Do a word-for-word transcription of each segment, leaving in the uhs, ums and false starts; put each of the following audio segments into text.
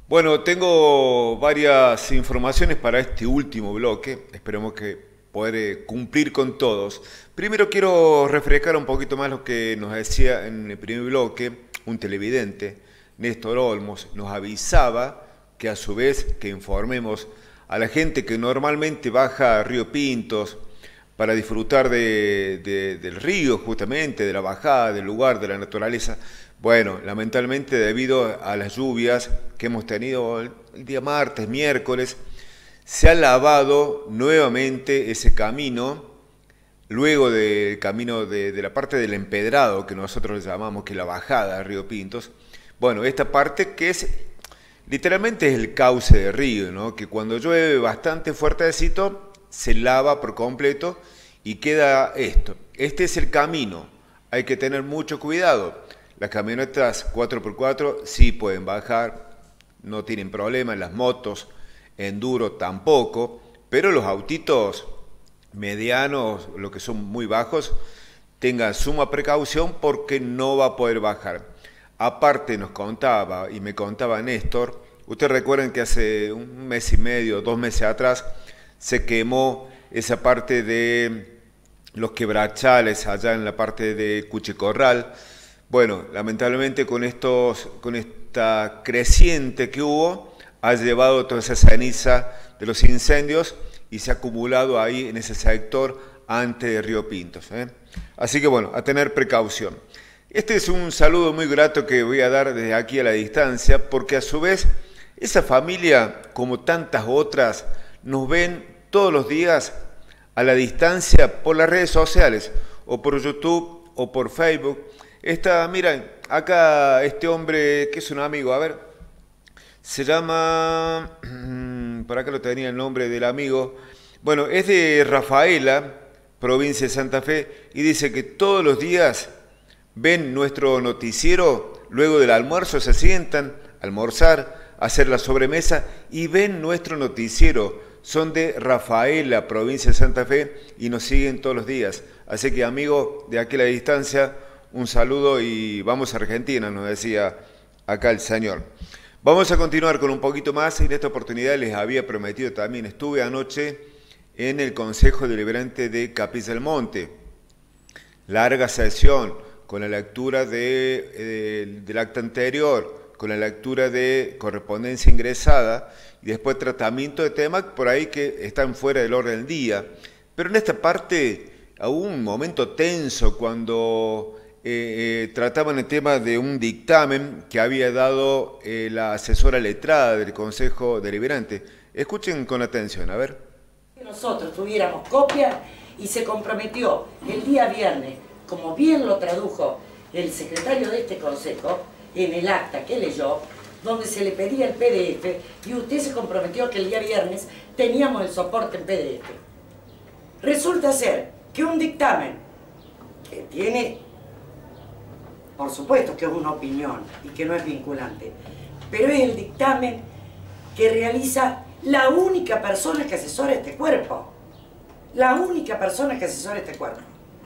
Bueno, tengo varias informaciones para este último bloque. Esperemos que poder eh, cumplir con todos. Primero quiero refrescar un poquito más lo que nos decía en el primer bloque un televidente, Néstor Olmos, nos avisaba que a su vez que informemos a la gente que normalmente baja a Río Pintos para disfrutar de, de, del río, justamente, de la bajada, del lugar, de la naturaleza. Bueno, lamentablemente debido a las lluvias que hemos tenido el, el día martes, miércoles, se ha lavado nuevamente ese camino, luego del camino de, de la parte del empedrado, que nosotros le llamamos, que es la bajada a Río Pintos. Bueno, esta parte que es, literalmente es el cauce del río, ¿no? Que cuando llueve bastante fuertecito, se lava por completo y queda esto. Este es el camino, hay que tener mucho cuidado. Las camionetas cuatro por cuatro sí pueden bajar, no tienen problema, las motos, enduro tampoco, pero los autitos medianos, los que son muy bajos, tengan suma precaución porque no va a poder bajar. Aparte nos contaba, y me contaba Néstor, ustedes recuerdan que hace un mes y medio, dos meses atrás, se quemó esa parte de los quebrachales allá en la parte de Cuchicorral. Bueno, lamentablemente con, estos, con esta creciente que hubo, ha llevado toda esa ceniza de los incendios y se ha acumulado ahí en ese sector antes de Río Pintos, ¿eh? Así que bueno, a tener precaución. Este es un saludo muy grato que voy a dar desde aquí a la distancia, porque a su vez esa familia, como tantas otras, nos ven todos los días a la distancia por las redes sociales, o por YouTube, o por Facebook. Esta, miren, acá este hombre que es un amigo, a ver, se llama, por acá lo tenía el nombre del amigo, bueno, es de Rafaela, provincia de Santa Fe, y dice que todos los días ven nuestro noticiero, luego del almuerzo se sientan a almorzar, a hacer la sobremesa y ven nuestro noticiero. Son de Rafaela, provincia de Santa Fe, y nos siguen todos los días. Así que, amigo, de aquí a la distancia, un saludo y vamos a Argentina, nos decía acá el señor. Vamos a continuar con un poquito más. En esta oportunidad les había prometido también, estuve anoche en el Consejo Deliberante de Capilla del Monte. Larga sesión, con la lectura de, eh, del acta anterior, con la lectura de correspondencia ingresada y después tratamiento de temas por ahí que están fuera del orden del día. Pero en esta parte hubo un momento tenso cuando eh, eh, trataban el tema de un dictamen que había dado eh, la asesora letrada del Consejo Deliberante. Escuchen con atención, a ver. Nosotros tuviéramos copia y se comprometió el día viernes, como bien lo tradujo el secretario de este consejo, en el acta que leyó, donde se le pedía el P D F, y usted se comprometió que el día viernes teníamos el soporte en P D F. Resulta ser que un dictamen que tiene, por supuesto que es una opinión y que no es vinculante, pero es el dictamen que realiza la única persona que asesora este cuerpo. La única persona que asesora este cuerpo.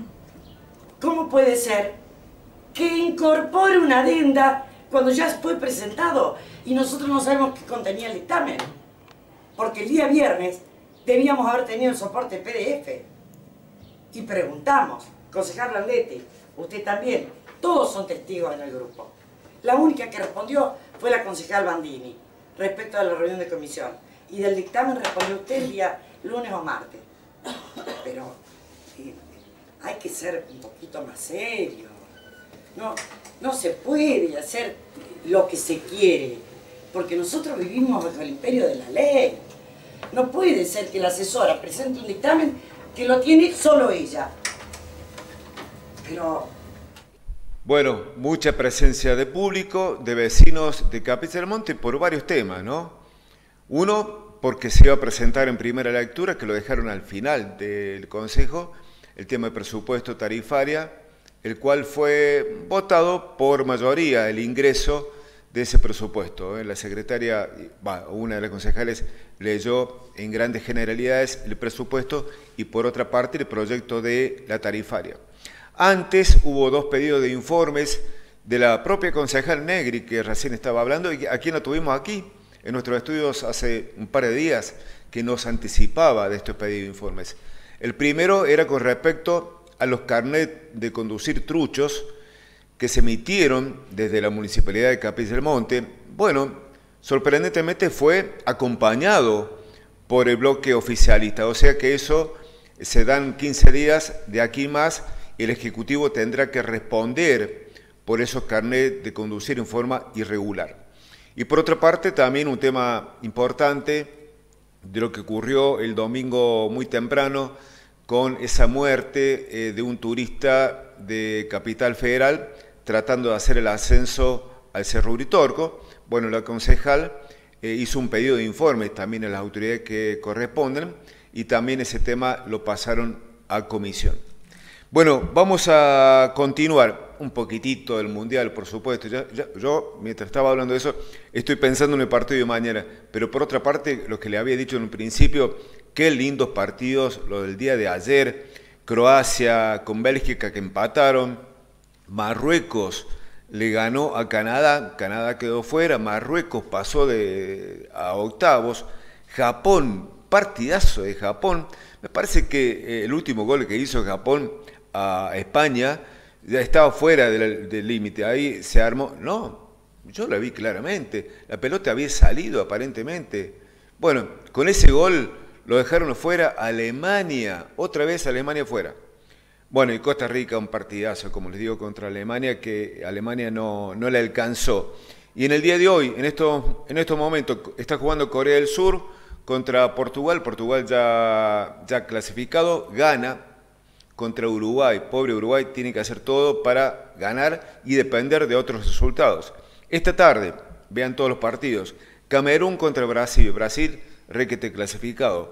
¿Cómo puede ser que incorpore una adenda cuando ya fue presentado y nosotros no sabemos qué contenía el dictamen? Porque el día viernes debíamos haber tenido el soporte P D F. Y preguntamos, concejal Landetti, usted también, todos son testigos en el grupo. La única que respondió fue la concejal Bandini, respecto a la reunión de comisión. Y del dictamen respondió usted el día lunes o martes. Pero eh, hay que ser un poquito más serio. No, no se puede hacer lo que se quiere, porque nosotros vivimos bajo el imperio de la ley. No puede ser que la asesora presente un dictamen que lo tiene solo ella. Pero... Bueno, mucha presencia de público, de vecinos de Capilla del Monte por varios temas, ¿no? Uno, porque se iba a presentar en primera lectura, que lo dejaron al final del Consejo, el tema de presupuesto tarifaria, el cual fue votado por mayoría el ingreso de ese presupuesto. La secretaria, una de las concejales, leyó en grandes generalidades el presupuesto y por otra parte el proyecto de la tarifaria. Antes hubo dos pedidos de informes de la propia concejal Negri, que recién estaba hablando, y a quien lo tuvimos aquí, en nuestros estudios hace un par de días que nos anticipaba de estos pedidos de informes. El primero era con respecto a los carnets de conducir truchos que se emitieron desde la Municipalidad de Capilla del Monte. Bueno, sorprendentemente fue acompañado por el bloque oficialista, o sea que eso se dan quince días de aquí más y el Ejecutivo tendrá que responder por esos carnets de conducir en forma irregular. Y por otra parte, también un tema importante de lo que ocurrió el domingo muy temprano con esa muerte eh, de un turista de Capital Federal tratando de hacer el ascenso al Cerro Uritorco. Bueno, la concejal eh, hizo un pedido de informes también a las autoridades que corresponden y también ese tema lo pasaron a comisión. Bueno, vamos a continuar un poquitito del Mundial, por supuesto. Ya, ya, yo, mientras estaba hablando de eso, estoy pensando en el partido de mañana. Pero por otra parte, lo que le había dicho en un principio, qué lindos partidos, lo del día de ayer. Croacia con Bélgica que empataron. Marruecos le ganó a Canadá, Canadá quedó fuera. Marruecos pasó de, a octavos. Japón, partidazo de Japón. Me parece que el último gol que hizo Japón a España ya estaba fuera del límite, ahí se armó, no, yo la vi claramente, la pelota había salido aparentemente. Bueno, con ese gol lo dejaron fuera Alemania, otra vez Alemania fuera. Bueno, y Costa Rica un partidazo, como les digo, contra Alemania, que Alemania no, no le alcanzó. Y en el día de hoy, en estos, en estos momentos, está jugando Corea del Sur contra Portugal, Portugal ya, ya clasificado, gana contra Uruguay. Pobre Uruguay, tiene que hacer todo para ganar y depender de otros resultados. Esta tarde, vean todos los partidos, Camerún contra Brasil, Brasil requete clasificado,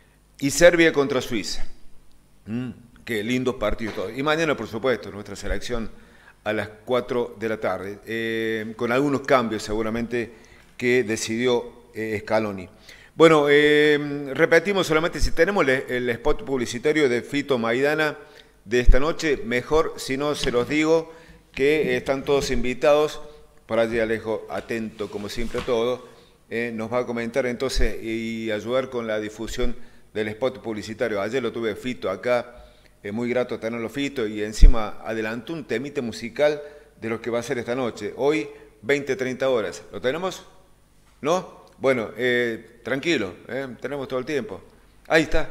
y Serbia contra Suiza. Mm, qué lindos partidos todos. Y mañana, por supuesto, nuestra selección a las cuatro de la tarde, eh, con algunos cambios seguramente que decidió eh, Scaloni. Bueno, eh, repetimos solamente, si tenemos el, el spot publicitario de Fito Maidana de esta noche, mejor, si no se los digo, que están todos invitados, por allí Alejo, atento como siempre a todo, eh, nos va a comentar entonces y ayudar con la difusión del spot publicitario. Ayer lo tuve Fito acá, es muy grato tenerlo Fito, y encima adelantó un temite musical de lo que va a ser esta noche, hoy veinte a treinta horas. ¿Lo tenemos? ¿No? Bueno, eh, tranquilo, eh, tenemos todo el tiempo. Ahí está.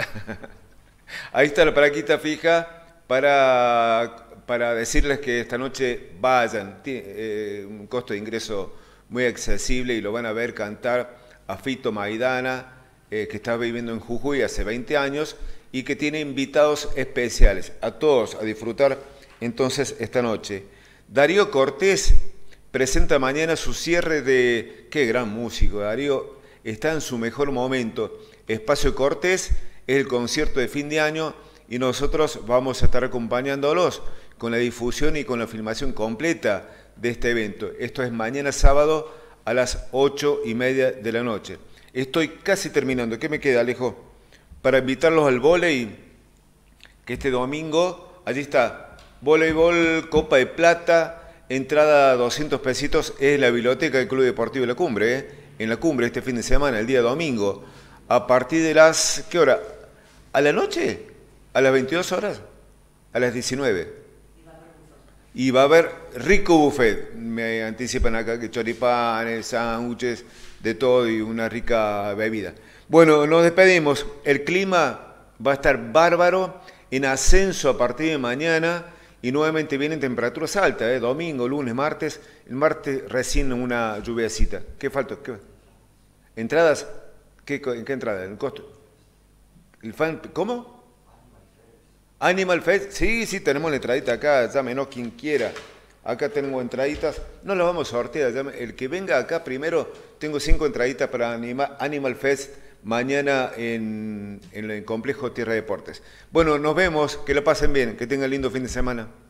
Ahí está la paraquita fija para, para decirles que esta noche vayan. Tiene eh, un costo de ingreso muy accesible y lo van a ver cantar a Fito Maidana, eh, que está viviendo en Jujuy hace veinte años y que tiene invitados especiales. A todos a disfrutar entonces esta noche. Darío Cortés presenta mañana su cierre de... ¡Qué gran músico! Darío está en su mejor momento. Espacio Cortés es el concierto de fin de año y nosotros vamos a estar acompañándolos con la difusión y con la filmación completa de este evento. Esto es mañana sábado a las ocho y media de la noche. Estoy casi terminando. ¿Qué me queda, Alejo? Para invitarlos al vóley, que este domingo, allí está, voleibol, Copa de Plata, entrada a doscientos pesitos, es la biblioteca del Club Deportivo La Cumbre, ¿eh? En La Cumbre este fin de semana, el día domingo, a partir de las, ¿qué hora? ¿A la noche? ¿A las veintidós horas? A las diecinueve. Y va a haber rico buffet, me anticipan acá, que choripanes, sándwiches, de todo y una rica bebida. Bueno, nos despedimos, el clima va a estar bárbaro, en ascenso a partir de mañana, y nuevamente vienen temperaturas altas, ¿eh? Domingo, lunes, martes. El martes recién una lluviacita. ¿Qué falta? ¿Qué? ¿Entradas? ¿Qué, ¿En qué entrada? ¿El costo? ¿El fan? ¿Cómo? Animal Fest. Sí, sí, tenemos la entradita acá. Llámenos quien quiera. Acá tengo entraditas. No las vamos a sortear. El que venga acá primero, tengo cinco entraditas para Anima, Animal Fest mañana en, en el complejo Tierra Deportes. Bueno, nos vemos, que lo pasen bien, que tengan lindo fin de semana.